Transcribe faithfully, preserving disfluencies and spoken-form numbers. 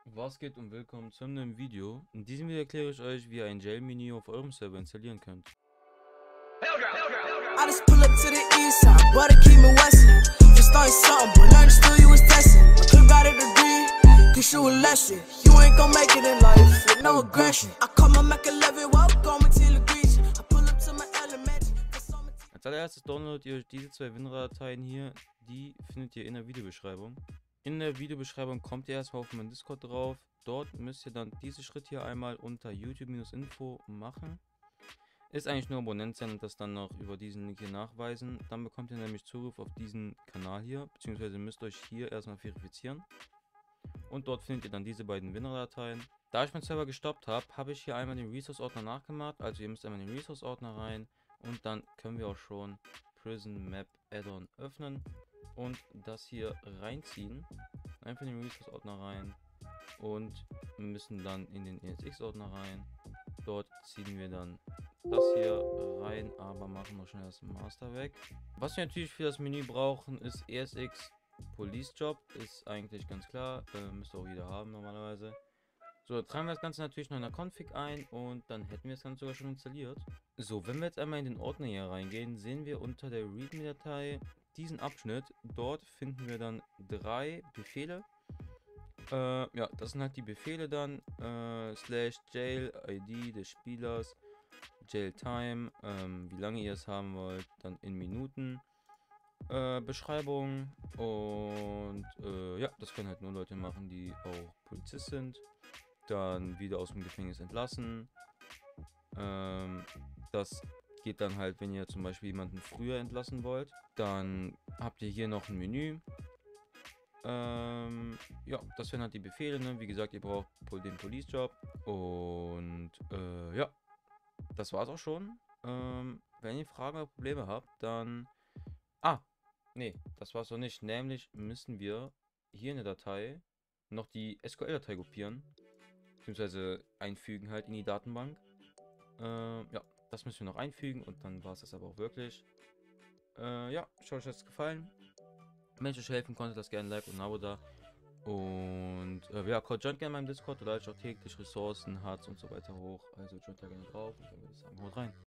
Was geht und willkommen zu einem neuen Video. In diesem Video erkläre ich euch, wie ihr ein Jail-Menü auf eurem Server installieren könnt. I just pull up to the east side, butter keep me westin'. Just started something, but learned still you was testing. I could've got a degree, cause you a lesson. You ain't gon' make it in life with no aggression. I call my Mac eleven, welcome to the grease. I pull up to my element. Als allererstes downloadet ihr euch diese zwei WinRAR-Dateien hier. Die findet ihr in der Videobeschreibung. In der Videobeschreibung kommt ihr erstmal auf meinen Discord drauf. Dort müsst ihr dann diesen Schritt hier einmal unter YouTube-Info machen. Ist eigentlich nur Abonnent sein und das dann noch über diesen Link hier nachweisen. Dann bekommt ihr nämlich Zugriff auf diesen Kanal hier, beziehungsweise müsst euch hier erstmal verifizieren. Und dort findet ihr dann diese beiden WinRAR-Dateien. Da ich meinen Server gestoppt habe, habe ich hier einmal den Resource-Ordner nachgemacht. Also ihr müsst einmal den Resource-Ordner rein und dann können wir auch schon Prison Map Add-on öffnen und das hier reinziehen. Einfach in den Resource-Ordner rein und müssen dann in den E S X-Ordner rein. Dort ziehen wir dann das hier rein, aber machen wir schnell das Master weg. Was wir natürlich für das Menü brauchen, ist E S X Police Job, ist eigentlich ganz klar, äh, müsste auch jeder haben normalerweise. So, tragen wir das Ganze natürlich noch in der Config ein und dann hätten wir das Ganze sogar schon installiert. So, wenn wir jetzt einmal in den Ordner hier reingehen, sehen wir unter der README-Datei diesen Abschnitt. Dort finden wir dann drei Befehle. Äh, ja, das sind halt die Befehle dann. Äh, slash jail, I D des Spielers, jail time, ähm, wie lange ihr es haben wollt, dann in Minuten. Äh, Beschreibung und äh, ja, das können halt nur Leute machen, die auch Polizist sind. Dann wieder aus dem Gefängnis entlassen. Ähm, das geht dann halt, wenn ihr zum Beispiel jemanden früher entlassen wollt. Dann habt ihr hier noch ein Menü. Ähm, ja, das wären halt die Befehle, ne? Wie gesagt, ihr braucht den Police Job. Und äh, ja, das war's auch schon. Ähm, wenn ihr Fragen oder Probleme habt, dann... Ah, nee, das war's noch nicht. Nämlich müssen wir hier in der Datei noch die S Q L-Datei kopieren. Beziehungsweise einfügen halt in die Datenbank. Äh, ja, das müssen wir noch einfügen und dann war es das aber auch wirklich. Äh, ja, ich hoffe, euch hat es gefallen. Wenn ich euch helfen konnte, lasst gerne ein Like und ein Abo da. Und äh, ja, joint gerne meinem Discord, da ich auch täglich Ressourcen, Harz und so weiter hoch. Also joint da gerne drauf und dann würde ich sagen, haut rein.